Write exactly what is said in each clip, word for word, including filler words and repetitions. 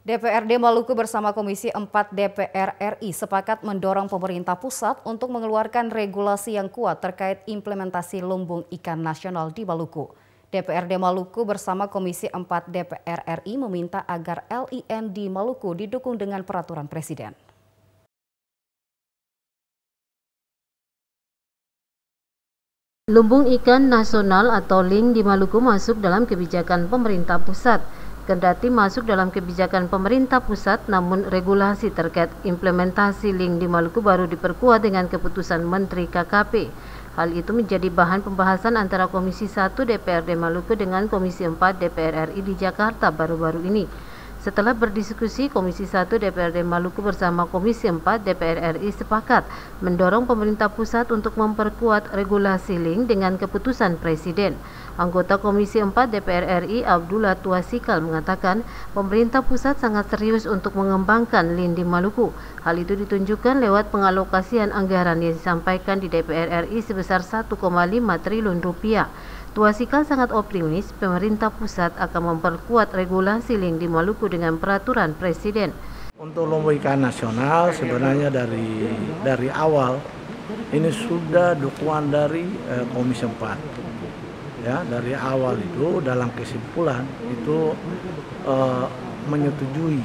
D P R D Maluku bersama Komisi empat D P R R I sepakat mendorong pemerintah pusat untuk mengeluarkan regulasi yang kuat terkait implementasi lumbung ikan nasional di Maluku. D P R D Maluku bersama Komisi empat D P R R I meminta agar L I N di Maluku didukung dengan peraturan Presiden. Lumbung ikan nasional atau L I N di Maluku masuk dalam kebijakan pemerintah pusat. Kendati masuk dalam kebijakan pemerintah pusat, namun regulasi terkait implementasi L I N di Maluku baru diperkuat dengan keputusan Menteri K K P. Hal itu menjadi bahan pembahasan antara Komisi satu D P R D Maluku dengan Komisi empat D P R R I di Jakarta baru-baru ini. Setelah berdiskusi, Komisi satu D P R D Maluku bersama Komisi empat D P R R I sepakat mendorong pemerintah pusat untuk memperkuat regulasi L I N dengan keputusan Presiden. Anggota Komisi empat D P R R I Abdullah Tuasikal mengatakan pemerintah pusat sangat serius untuk mengembangkan L I N di Maluku. Hal itu ditunjukkan lewat pengalokasian anggaran yang disampaikan di D P R R I sebesar satu koma lima triliun rupiah. Tuasikal sangat optimis pemerintah pusat akan memperkuat regulasi L I N di Maluku dengan peraturan Presiden. Untuk lumbung ikan nasional sebenarnya dari dari awal ini sudah dukungan dari eh, Komisi empat. Ya, dari awal itu dalam kesimpulan itu eh, menyetujui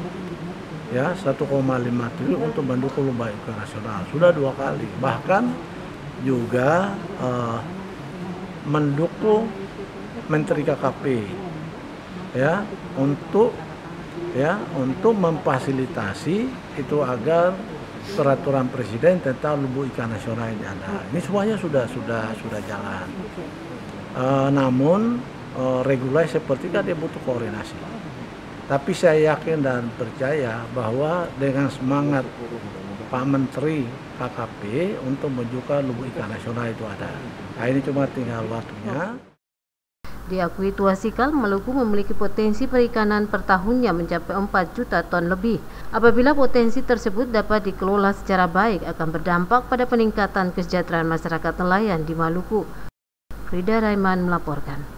ya satu koma lima triliun untuk mendukung lumbung ikan nasional. Sudah dua kali. Bahkan juga eh, mendukung Menteri K K P ya untuk ya untuk memfasilitasi itu agar peraturan Presiden tentang lumbung ikan nasional ini ada. Ini semuanya sudah sudah sudah jalan. E, namun e, regulasi seperti kan dia butuh koordinasi. Tapi saya yakin dan percaya bahwa dengan semangat Pak Menteri K K P untuk menunjukkan lumbung ikan nasional itu ada. Nah, ini cuma tinggal waktunya. Diakui Tuasikal, Maluku memiliki potensi perikanan per tahunnya mencapai empat juta ton lebih. Apabila potensi tersebut dapat dikelola secara baik, akan berdampak pada peningkatan kesejahteraan masyarakat nelayan di Maluku. Frida Raiman melaporkan.